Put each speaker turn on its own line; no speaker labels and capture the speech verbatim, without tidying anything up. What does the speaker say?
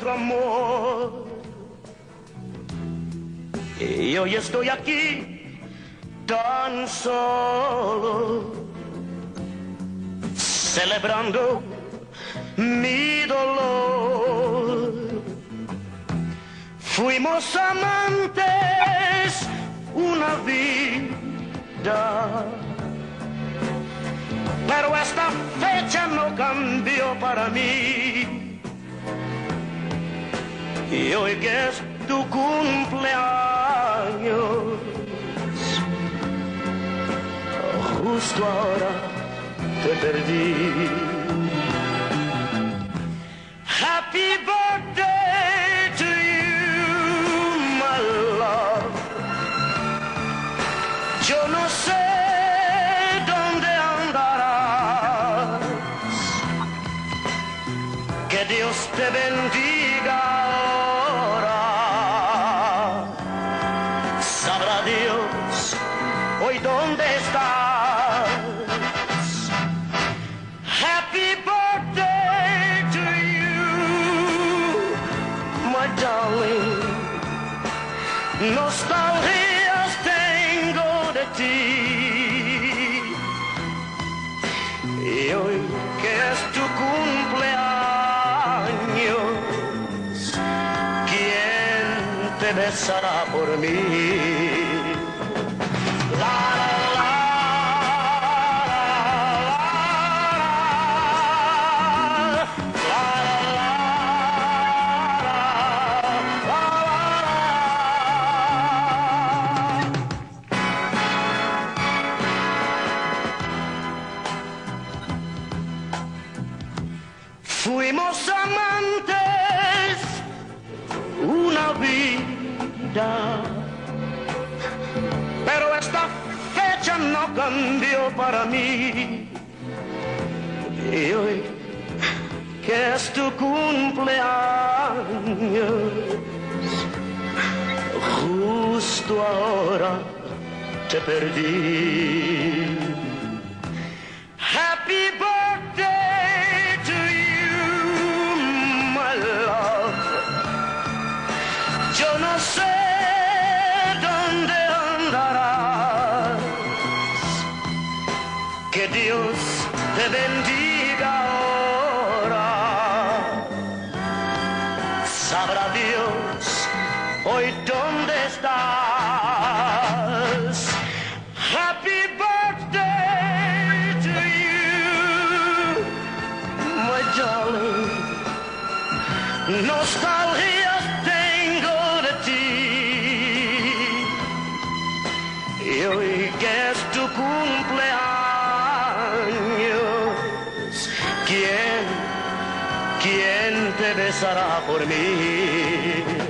nuestro amor. Y hoy estoy aquí tan solo, celebrando mi dolor. Fuimos amantes una vida, pero esta fecha no cambió para mí. Y hoy que es tu cumpleaños, justo ahora te perdí. Happy birthday to you, my love. Yo no sé dónde andarás. Que Dios te bendiga ahora. Sabrá Dios hoy dónde estás. Happy birthday to you, my darling. Nostalgias tengo de ti. Y hoy que es tu cumpleaños, ¿quién te besará por mí? La, la, fuimos amantes una vida, pero esta fecha no cambió para mí. Y hoy que es tu cumpleaños, justo ahora te perdí. Happy birthday to you, my love. Yo no sé dónde andarás. Que Dios te bendiga ahora. Sabrá Dios hoy dónde estás. Happy birthday to you, my darling. Nostalgias tengo de ti. Y hoy que es tu cumpleaños, ¿quién, quién te besará por mí?